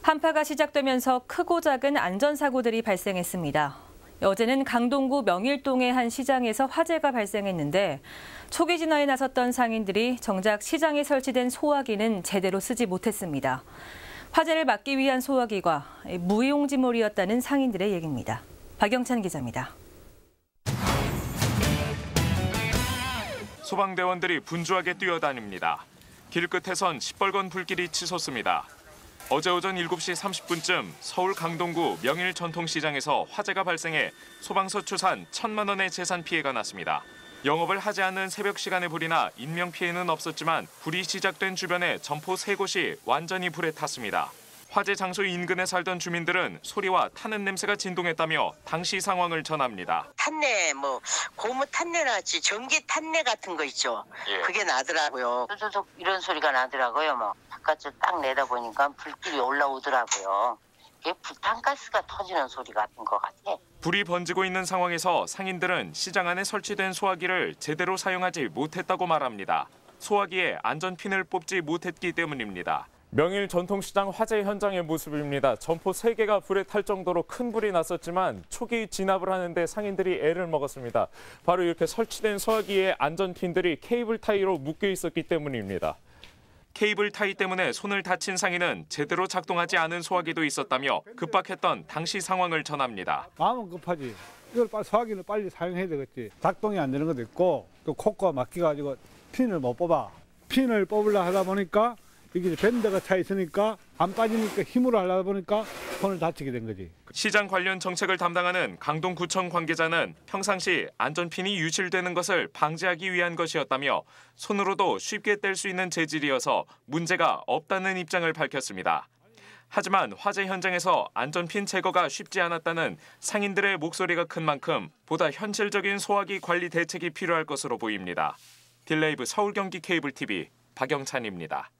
한파가 시작되면서 크고 작은 안전사고들이 발생했습니다. 어제는 강동구 명일동의 한 시장에서 화재가 발생했는데 초기 진화에 나섰던 상인들이 정작 시장에 설치된 소화기는 제대로 쓰지 못했습니다. 화재를 막기 위한 소화기가 무용지물이었다는 상인들의 얘기입니다. 박영찬 기자입니다. 소방대원들이 분주하게 뛰어다닙니다. 길끝에선 시뻘건 불길이 치솟습니다. 어제 오전 7시 30분쯤 서울 강동구 명일 전통시장에서 화재가 발생해 소방서 추산 1,000만 원의 재산 피해가 났습니다. 영업을 하지 않는 새벽 시간에 불이 나 인명피해는 없었지만 불이 시작된 주변의 점포 3곳이 완전히 불에 탔습니다. 화재 장소 인근에 살던 주민들은 소리와 타는 냄새가 진동했다며 당시 상황을 전합니다. 탄내, 고무 탄내 나지 전기 탄내 같은 거 있죠. 예. 그게 나더라고요. 쏙 이런 소리가 나더라고요. 바깥을 딱 내다보니까 불길이 올라오더라고요. 이게 부탄가스가 터지는 소리 같은 것 같아. 불이 번지고 있는 상황에서 상인들은 시장 안에 설치된 소화기를 제대로 사용하지 못했다고 말합니다. 소화기에 안전핀을 뽑지 못했기 때문입니다. 명일 전통시장 화재 현장의 모습입니다. 점포 3개가 불에 탈 정도로 큰 불이 났었지만 초기 진압을 하는데 상인들이 애를 먹었습니다. 바로 이렇게 설치된 소화기의 안전핀들이 케이블 타이로 묶여 있었기 때문입니다. 케이블 타이 때문에 손을 다친 상인은 제대로 작동하지 않은 소화기도 있었다며 급박했던 당시 상황을 전합니다. 마음은 급하지. 이걸 소화기를 빨리 사용해야 되겠지. 작동이 안 되는 것도 있고 또 코가 막혀가지고 핀을 못 뽑아. 핀을 뽑으려 하다 보니까 이게 밴드가 차 있으니까 안 빠지니까 힘으로 하려다 보니까 손을 다치게 된 거지. 시장 관련 정책을 담당하는 강동구청 관계자는 평상시 안전핀이 유실되는 것을 방지하기 위한 것이었다며 손으로도 쉽게 뗄 수 있는 재질이어서 문제가 없다는 입장을 밝혔습니다. 하지만 화재 현장에서 안전핀 제거가 쉽지 않았다는 상인들의 목소리가 큰 만큼 보다 현실적인 소화기 관리 대책이 필요할 것으로 보입니다. 딜레이브 서울 경기 케이블 TV 박영찬입니다.